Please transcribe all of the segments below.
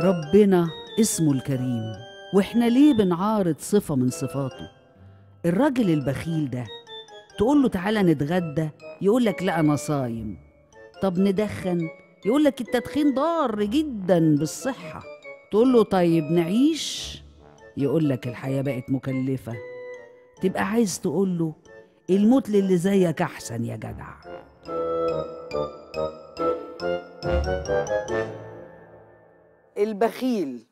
ربنا اسمه الكريم، واحنا ليه بنعارض صفة من صفاته؟ الراجل البخيل ده تقول له تعالى نتغدى يقول لك لا انا صايم. طب ندخن يقول لك التدخين ضار جدا بالصحة. تقول له طيب نعيش يقول لك الحياة بقت مكلفة. تبقى عايز تقول له الموت للي زيك احسن يا جدع. البخيل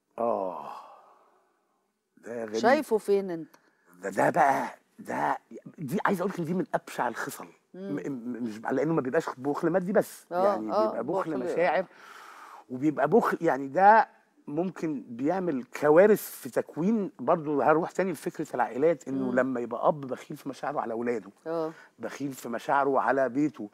ده غريب. شايفه فين انت؟ ده بقى دي عايز اقول لك ان دي من ابشع الخصال. مش لانه ما بيبقاش بخل مادي بس، يعني بيبقى بخل مشاعر، وبيبقى بخل يعني ده ممكن بيعمل كوارث في تكوين. برضو هروح تاني لفكره العائلات، انه لما يبقى اب بخيل في مشاعره على اولاده، بخيل في مشاعره على بيته،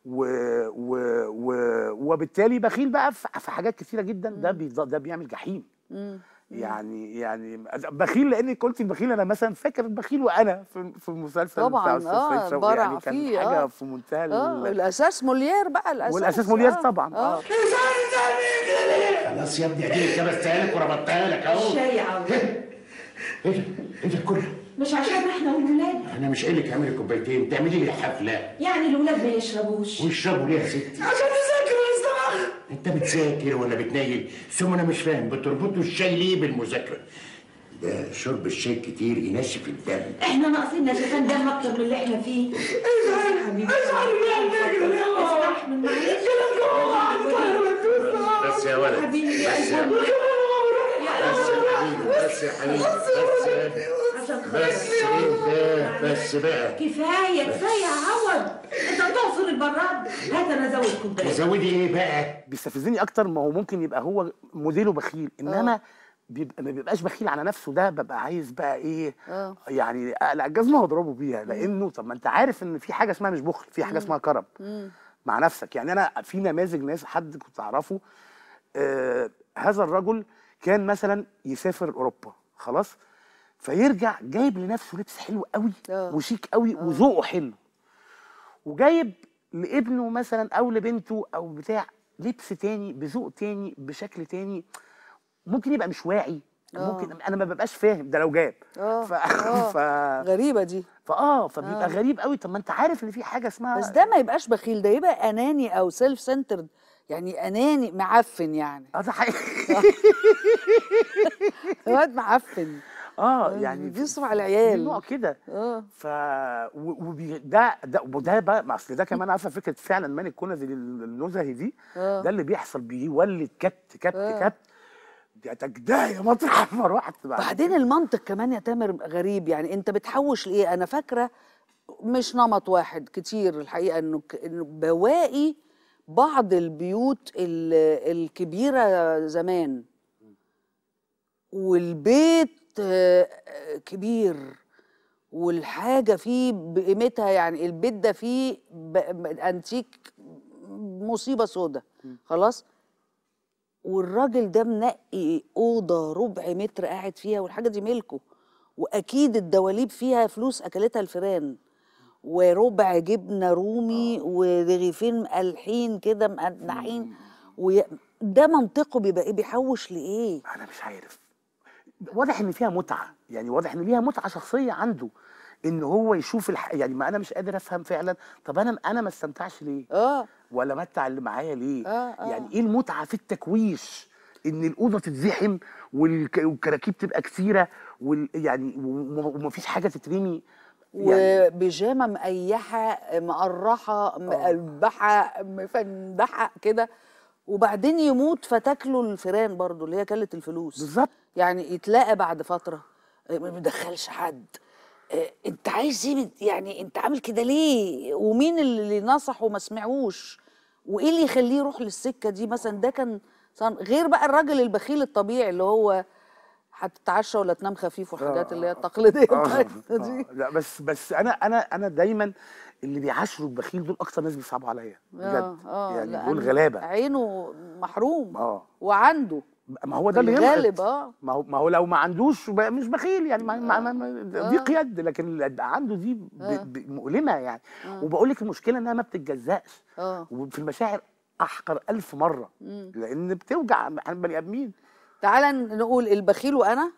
وبالتالي بخيل بقى في حاجات كتيره جدا. ده بيعمل جحيم. يعني بخيل، لاني قلت البخيل انا مثلا فاكر البخيل وانا في المسلسل طبعا بتاع شوقي، يعني كان حاجه في منتهى الاساس مولير بقى، والاساس مولير طبعا. خلاص يا ابني اديني كبستها لك وربطتها لك اهو. الشاي عاوز ايه ده كله؟ مش عشان احنا والولاد. انا مش قايل لك اعملي كوبايتين تعملي لي حفله. يعني الولاد ما يشربوش؟ ويشربوا ليه يا ستي؟ عشان نذاكر يا استاذ. انت بتذاكر ولا بتنيل؟ ثم انا مش فاهم بتربطوا الشاي ليه بالمذاكره؟ ده شرب الشاي كتير ينشف الدم. احنا ناقصين نشفان دم اكتر من اللي احنا فيه. ازعل حبيبي استحمل معلش. بس يا ولد حبيبي بس يا حبيبي بس يا حبيبي بس بقى كفايه يا عوض. انت بتعصر البراد. هات انا ازود كوبايه. زودي ايه بقى؟ بيستفزني اكتر. ما هو ممكن يبقى هو موديله بخيل، انما ما بيبقاش بخيل على نفسه. ده ببقى عايز بقى ايه؟ يعني اقلع الجزمه واضربه بيها، لانه طب ما انت عارف ان في حاجه اسمها مش بخل، في حاجه اسمها كرم مع نفسك. يعني انا في نماذج ناس، حد كنت اعرفه هذا الرجل كان مثلا يسافر اوروبا خلاص، فيرجع جايب لنفسه لبس حلو قوي وشيك قوي وذوقه حلو، وجايب لابنه مثلا او لبنته او بتاع لبس تاني بذوق تاني بشكل تاني. ممكن يبقى مش واعي، ممكن انا ما ببقاش فاهم ده لو جاب غريبه دي. فبيبقى غريب قوي. طب ما انت عارف ان في حاجه اسمها، بس ده ما يبقاش بخيل، ده يبقى اناني او سيلف سنترد، يعني اناني معفن يعني. ده حقيقي. واد معفن. يعني بيصرف على العيال نوع كده. ده بقى اصل ده كمان عارفه فكره فعلا مان الكنزي النزهي دي. ده اللي بيحصل بيولد كبت دي تجدايه مطرح ما رحت. بعدين المنطق كمان يا تامر غريب. يعني انت بتحوش لايه؟ انا فاكره مش نمط واحد، كتير الحقيقه، انه بواقي بعض البيوت الكبيره زمان، والبيت كبير والحاجه فيه بقيمتها، يعني البيت ده فيه انتيك مصيبه سودا خلاص، والراجل ده منقي اوضه ربع متر قاعد فيها، والحاجه دي ملكه، واكيد الدواليب فيها فلوس اكلتها الفيران، وربع جبنه رومي ورغيفين مقلحين كده مقنعين. ده منطقه بيبقى ايه؟ بيحوش لايه؟ انا مش عارف. واضح ان فيها متعه، يعني واضح ان ليها متعه شخصيه عنده، ان هو يشوف يعني ما انا مش قادر افهم فعلا. طب انا ما استمتعش ليه؟ ولا متع اللي معايا ليه؟ يعني ايه المتعه في التكويش؟ ان الاوضه تتزحم والكراكيب تبقى كتيره يعني ومفيش حاجه تترمي، يعني وبيجامه مقيحه مقرحه مقلبحه مفندحه كده، وبعدين يموت فتاكله الفيران برضو اللي هي كلت الفلوس بالظبط. يعني يتلاقى بعد فتره ما بيدخلش حد. انت عايز ايه؟ يعني انت عامل كده ليه؟ ومين اللي نصحه وما سمعوش؟ وايه اللي يخليه يروح للسكه دي مثلا؟ ده كان غير بقى الراجل البخيل الطبيعي اللي هو هتتعشى ولا تنام خفيف والحاجات اللي هي التقليديه دي. لا بس انا دايما اللي بيعاشروا البخيل دول اكتر ناس بيصعبوا عليا بجد. يعني دول غلابه، عينه محروم وعنده. ما هو ده اللي غالب. ما هو لو ما عندوش مش بخيل يعني دي قياد، لكن اللي عنده دي مؤلمه يعني. وبقول لك المشكله انها ما بتتجزأش، وفي المشاعر احقر 1000 مره، لان بتوجع عن بني ادمين. تعالى نقول البخيل وانا.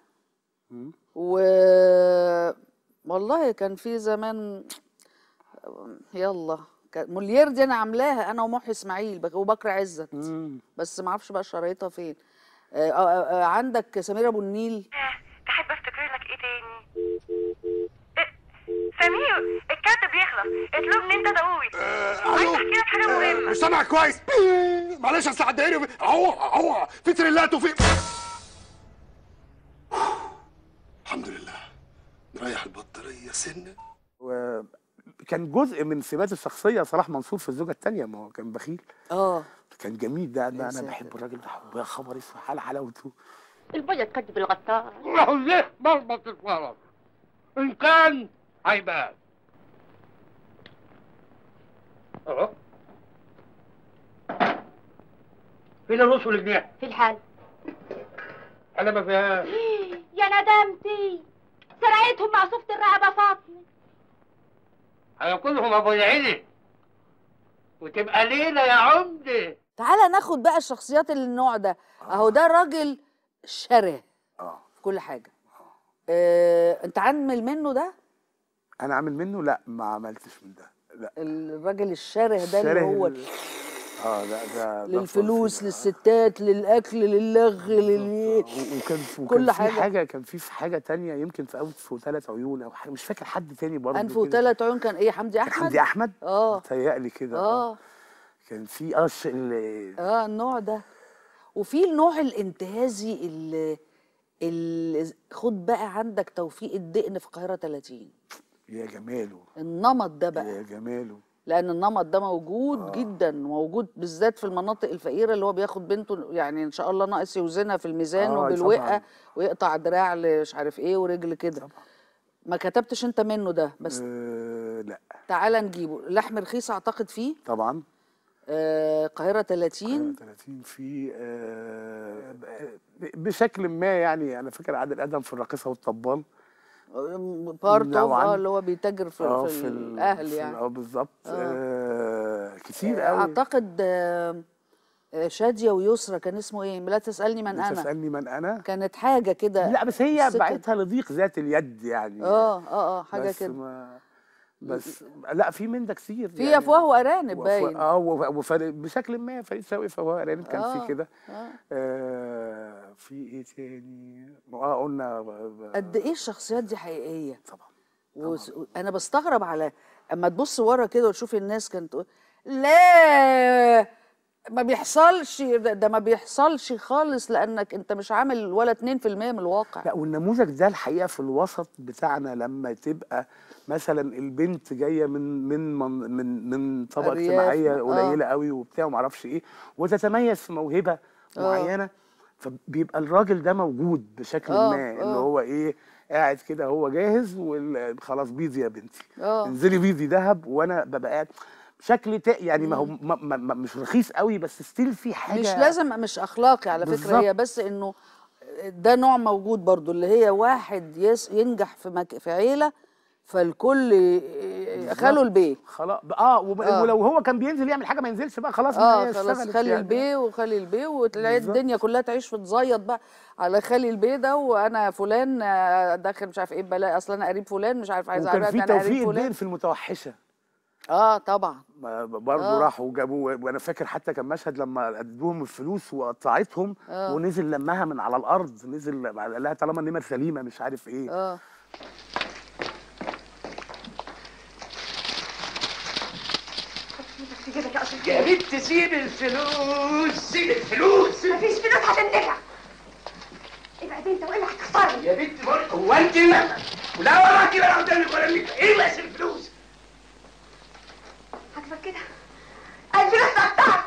والله كان في زمان، يلا مولير دي انا عاملاها انا ومحي اسماعيل وبكر عزت، بس ما اعرفش بقى شرايطها فين. عندك سمير ابو النيل. تحب افتكر لك ايه تاني؟ سمير الكارت بيخلص، اطلبني انت ضروري. عايز احكي لك حاجه مهمه. مش سامعك كويس. معلش اصل عداني اهو في تريلات وفي الحمد لله نريح البطاريه سنه. وكان جزء من سمات الشخصيه صلاح منصور في الزوجه الثانيه، ما هو كان بخيل. كان جميل ده انا بحب الراجل ده، يا خبر اسود على حلاوته. البيض كدب الغطاس. راهو ليه مربط الفرس ان كان هيبان اهو. فين النص والجنيه؟ في الحال. انا ما فيهاش. يا ندمتي، سرقتهم مع صفة الرقبة فاطمة. هياكلهم ابو العيلة وتبقى ليلة يا عمدة. تعالى ناخد بقى الشخصيات اللي النوع ده. اهو ده راجل شره في كل حاجه. انت عامل منه ده؟ انا عامل منه؟ لا ما عملتش من ده، لا. الراجل الشره ده اللي هو ده للفلوس للستات للاكل للغ وكان كل حاجه. كان في حاجه تانية يمكن في انف وثلاث عيون او حاجه، مش فاكر حد تاني برضه. انف وثلاث عيون كان ايه؟ حمدي احمد. حمدي احمد متهيألي كده. كان في النوع ده. وفي النوع الانتهازي اللي خد بقى عندك توفيق الدقن في القاهره 30. يا جماله النمط ده بقى، يا جماله. لان النمط ده موجود جدا، موجود بالذات في المناطق الفقيره، اللي هو بياخد بنته يعني ان شاء الله ناقص يوزنها في الميزان وبالوقه ويقطع دراع مش عارف ايه ورجل كده. ما كتبتش انت منه ده بس؟ لا. تعالى نجيبه. لحم رخيص اعتقد فيه طبعا. القاهره 30. القاهره 30 في بشكل ما يعني. انا فاكر عادل ادم في الراقصه والطبال بارت اللي هو بيتاجر في الاهل يعني. بالظبط. كتير قوي. اعتقد شاديه ويسرى كان اسمه ايه؟ لا تسالني من انا. لا تسالني من انا كانت حاجه كده. لا بس هي بعتها لضيق ذات اليد يعني. حاجه كده. بس لا في من ده كتير في يعني. افواه وارانب باين. بشكل ما فريد شوقي في افواه وارانب كان في كده. في ايه تاني؟ قلنا قد ايه الشخصيات دي حقيقيه طبعا. انا بستغرب على اما تبص ورا كده وتشوف الناس كانت تقول لا ما بيحصلش ده ما بيحصلش خالص، لانك انت مش عامل ولا 2% من الواقع. لا والنموذج ده الحقيقه في الوسط بتاعنا لما تبقى مثلا البنت جايه من طبقه اجتماعيه قليله قوي وبتاع وما اعرفش ايه، وتتميز في موهبه معينه، فبيبقى الراجل ده موجود بشكل ما اللي هو ايه، قاعد كده هو جاهز وخلاص بيضي يا بنتي انزلي بيضي ذهب، وانا ببقى قاعد شكل يعني ما هو مش رخيص قوي بس ستيل في حاجه مش لازم، مش اخلاقي على فكره بالزبط. هي بس انه ده نوع موجود برضو، اللي هي واحد ينجح في عيله فالكل خلوا البيه خلاص. ولو هو كان بينزل يعمل حاجه ما ينزلش بقى خلاص. خلاص خلي البيه وخلي البيه، وتلاقي الدنيا كلها تعيش وتزيط بقى على خلي البيه ده، وانا فلان داخل مش عارف ايه بلاقي اصل انا قريب فلان مش عارف عايز اعرف انا قريب فلان. وكان في توفيق الدين في المتوحشه. طبعا برضه راحوا وجابوه، وانا فاكر حتى كان مشهد لما ادوهم الفلوس وقطعتهم ونزل لمها من على الارض، نزل قال لها طالما النمر سليمه مش عارف ايه. يا بنت سيب الفلوس، سيب الفلوس. مفيش فلوس هتندفع. ابعد انت والا هتخسرني. يا بنت هو انت ولا وراكي ولا قدامك ولا منك، ايه بس الفلوس؟ هكفك كده. الفلوس قطعت.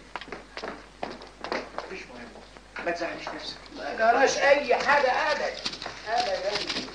مفيش مهم، ما تزعليش نفسك، ما جراش اي حاجه ابدا ابدا.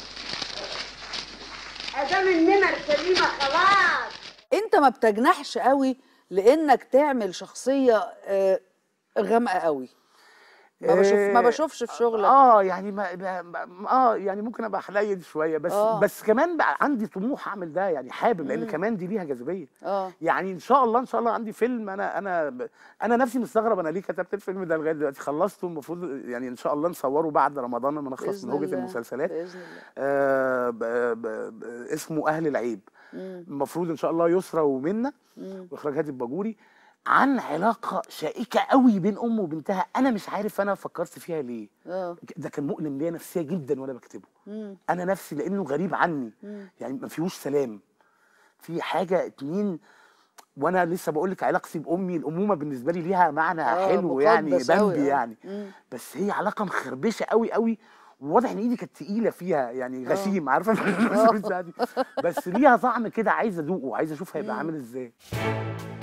ادام النمر سليمه خلاص. انت ما بتجنحش قوي لانك تعمل شخصيه غامقه قوي. ما بشوفش في شغلك. يعني يعني ممكن ابقى حنين شويه، بس كمان بقى عندي طموح اعمل ده، يعني حابب، لان كمان دي ليها جاذبيه. يعني ان شاء الله عندي فيلم. انا نفسي مستغرب انا ليه كتبت الفيلم ده لغايه دلوقتي. خلصته، المفروض يعني ان شاء الله نصوره بعد رمضان لما نخلص من هوجة المسلسلات باذن الله. اسمه اهل العيب. المفروض ان شاء الله يسرى ومنى، واخراج هادي الباجوري، عن علاقه شائكه قوي بين ام وبنتها. انا مش عارف انا فكرت فيها ليه. ده كان مؤلم ليا نفسيا جدا وانا بكتبه. انا نفسي، لانه غريب عني. يعني ما فيهوش سلام، في حاجه اتنين. وانا لسه بقول لك علاقتي بامي، الامومه بالنسبه لي ليها معنى حلو يعني، بمبي يعني. بس هي علاقه مخربشه قوي قوي، وواضح ان ايدي كانت تقيله فيها، يعني غشيم، عارفه. بس ليها طعم كده، عايز ادوقه، عايز اشوف هيبقى عامل ازاي.